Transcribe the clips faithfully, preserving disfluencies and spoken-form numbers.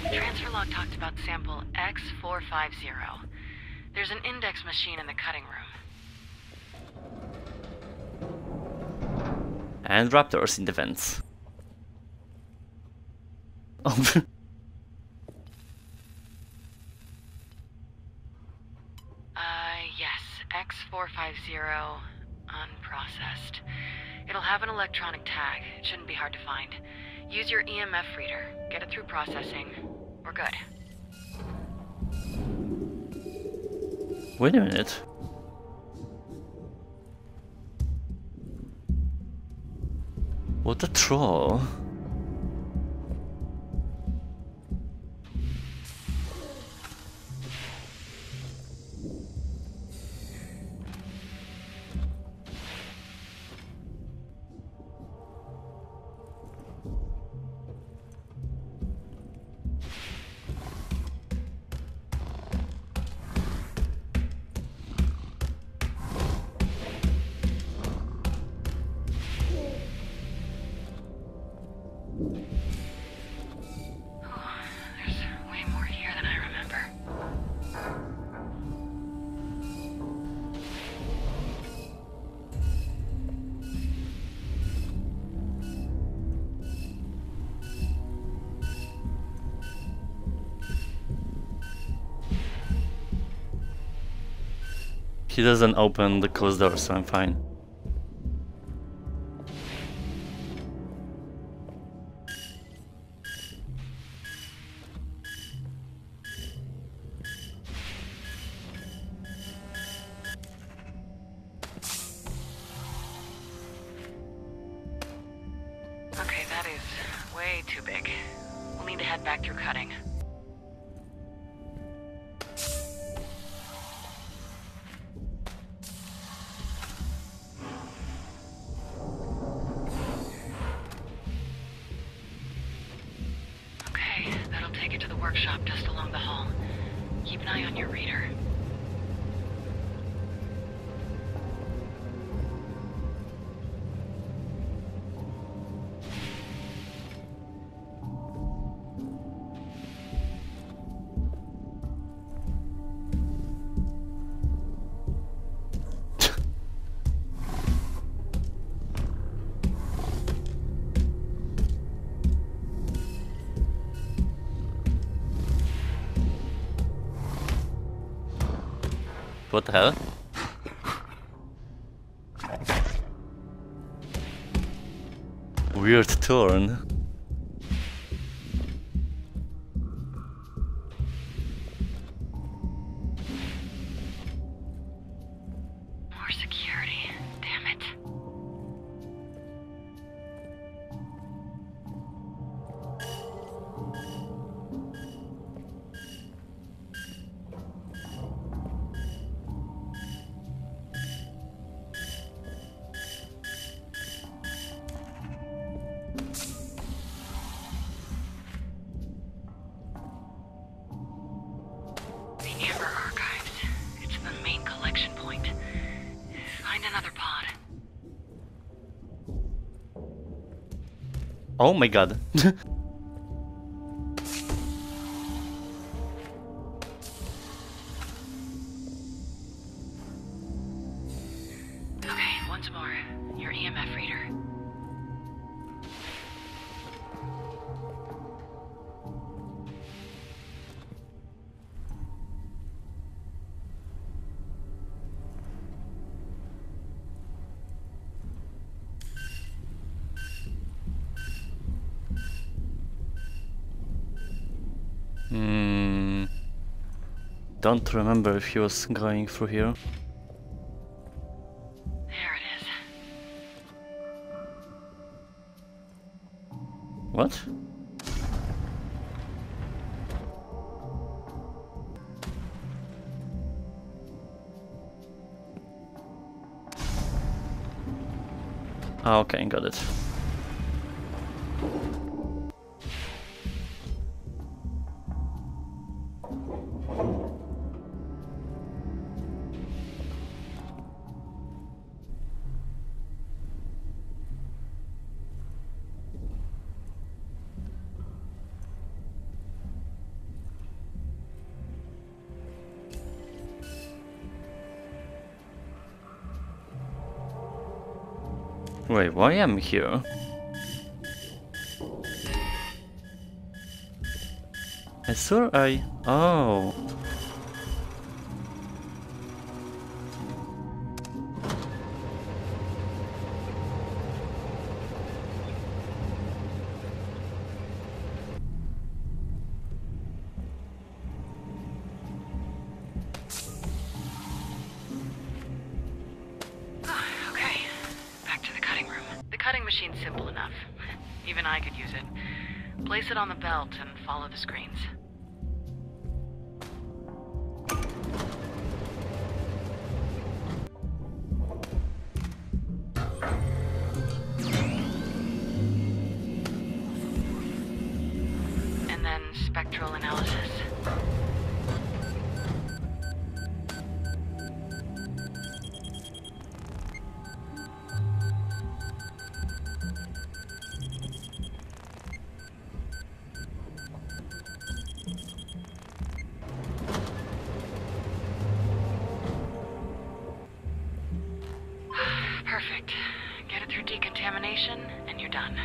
Transfer log talked about sample X four five zero. There's an index machine in the cutting room. And raptors in the vents. Oh. Uh, yes, X four five zero, unprocessed. It'll have an electronic tag. It shouldn't be hard to find. Use your E M F reader. Get it through processing. We're good. Wait a minute. What a troll. He doesn't open the closed door, so I'm fine. Okay, that is way too big. We'll need to head back through cutting. Workshop just along the hall. Keep an eye on your reader. What the hell? Weird turn. More security. Damn it. Oh my god. Okay, once more. Your E M F reader. Hmm. Don't remember if he was going through here. There it is. What? Ah, okay, got it. Wait, why am I here? I saw I... Oh. Machine's simple enough. Even I could use it. Place it on the belt and follow the screens. And then spectral analysis. Perfect. Get it through decontamination, and you're done.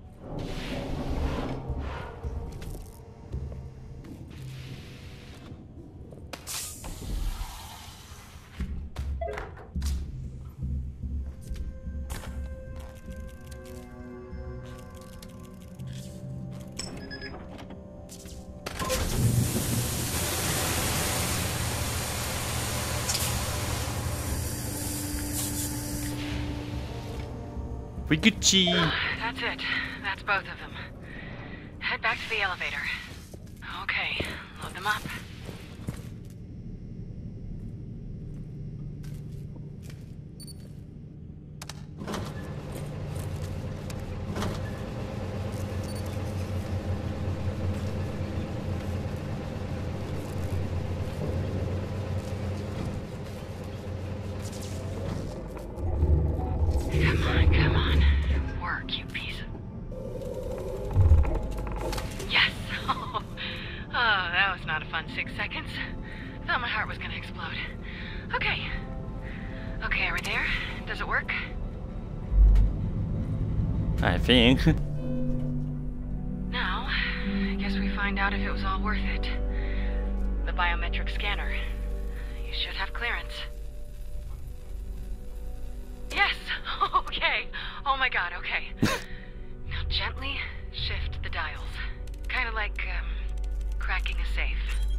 We Gucci. That's it. That's both of them. Head back to the elevator. Okay, load them up. Come on, come on. Work, you piece of... Yes! Oh, that was not a fun six seconds. Thought my heart was gonna explode. Okay. Okay, are we there? Does it work? I think. Now, I guess we find out if it was all worth it. The biometric scanner. You should have clearance. Yes! Okay! Oh my god, okay. Now gently shift the dials. Kind of like, um, cracking a safe.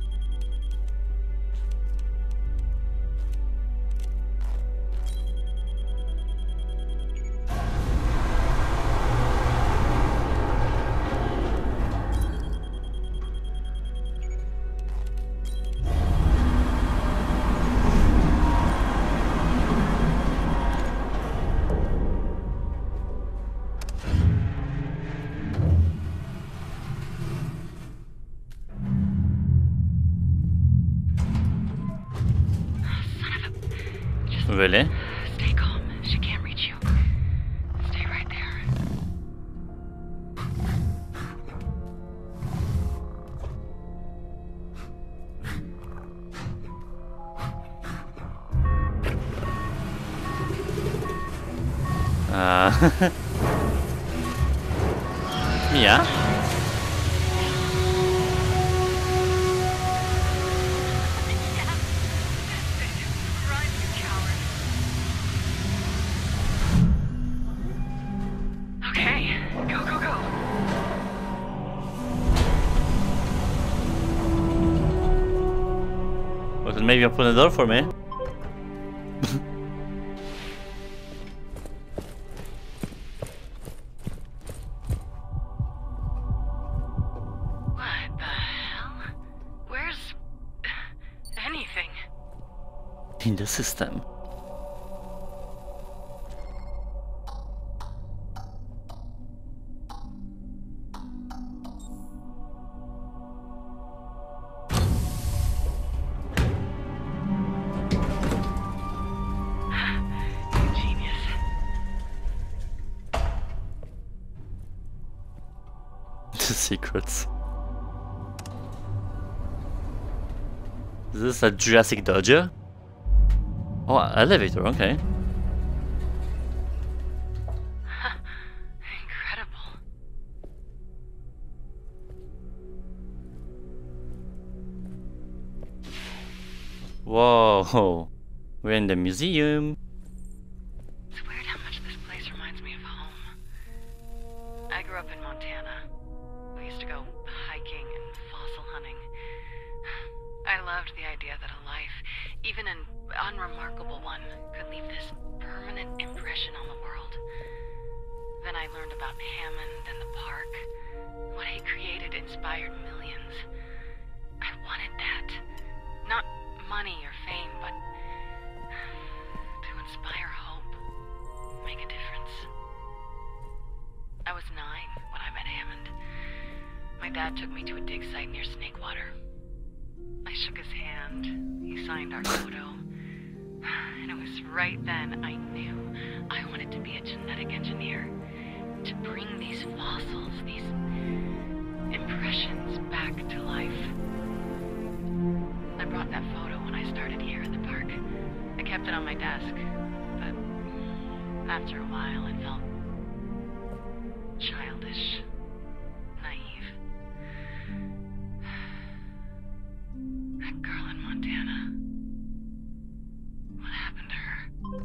Really? Stay calm. She can't reach you. Stay right there. Uh, yeah. Maybe open the door for me. What the hell? Where's anything? In the system. Secrets. Is this a Jurassic dojo? Oh, elevator, okay. Whoa, we're in the museum. It's weird how much this place reminds me of home. I grew up in Montana. We used to go hiking and fossil hunting. I loved the idea that a life, even an unremarkable one, could leave this permanent impression on the world. Then I learned about Hammond and the park. What he created inspired millions. I wanted that. Not money or fame, but to inspire hope, make a difference. I was nine when I met Hammond. My dad took me to a dig site near Snakewater. I shook his hand. He signed our photo. And it was right then I knew I wanted to be a genetic engineer. To bring these fossils, these impressions back to life. I brought that photo when I started here at the park. I kept it on my desk, but after a while it felt childish, naive. That girl in Montana. What happened to her?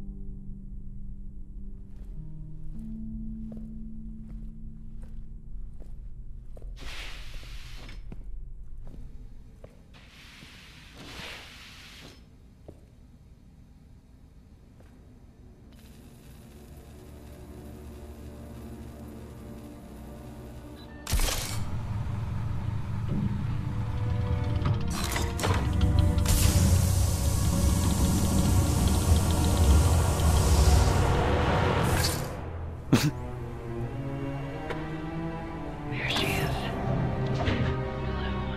There she is. Blue.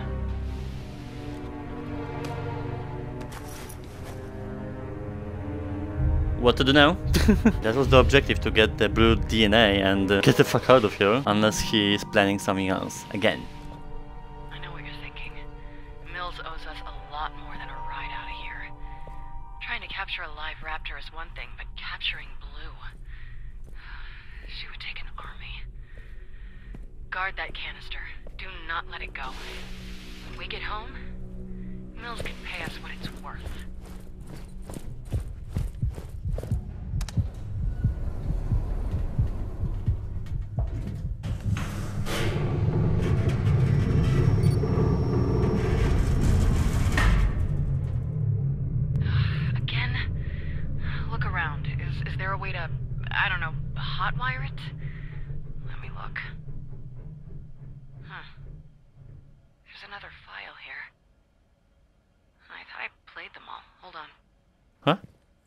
What to do now? That was the objective, to get the blue D N A and uh, get the fuck out of here, unless he is planning something else again. I know what you're thinking. Mills owes us a lot more than a ride out of here. Trying to capture a live raptor is one thing, but capturing Blue... She would take an army. Guard that canister. Do not let it go. When we get home, Mills can pay us what it's worth. Again? Look around. Is, is there a way to, I don't know, hotwire it? Let me look. Huh. There's another file here. I thought I played them all. Hold on. Huh?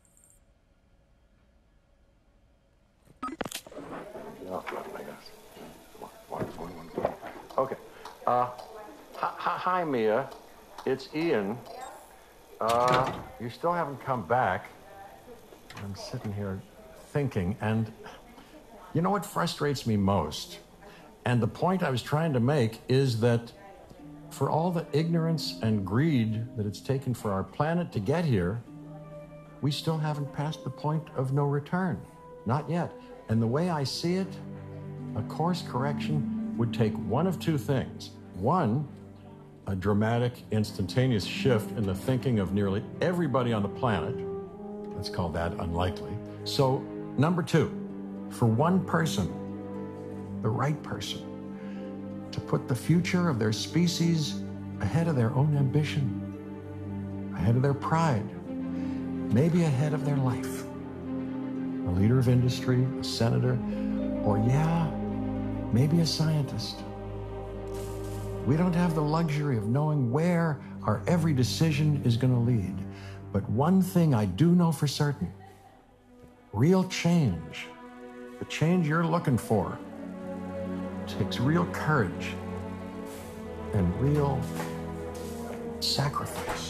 No, I guess. One, one, one, one. Okay. Uh, hi, hi, Mia. It's Ian. Uh, you still haven't come back. I'm sitting here thinking, and you know what frustrates me most? And the point I was trying to make is that for all the ignorance and greed that it's taken for our planet to get here, we still haven't passed the point of no return. Not yet. And the way I see it, a course correction would take one of two things. One, a dramatic, instantaneous shift in the thinking of nearly everybody on the planet. Let's call that unlikely. So, number two, for one person, the right person, to put the future of their species ahead of their own ambition, ahead of their pride, maybe ahead of their life. A leader of industry, a senator, or yeah, maybe a scientist. We don't have the luxury of knowing where our every decision is going to lead. But one thing I do know for certain, real change, the change you're looking for, takes real courage and real sacrifice.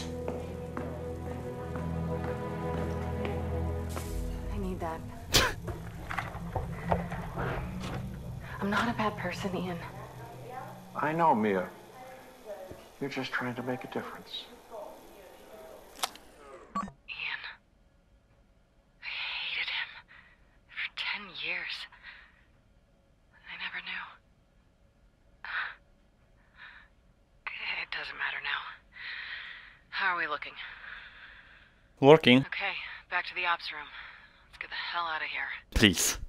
I need that. I'm not a bad person, Ian. I know, Mia. You're just trying to make a difference. Ian. I hated him. For ten years. I never knew. It doesn't matter now. How are we looking? Working. Okay, back to the ops room. Let's get the hell out of here. Please.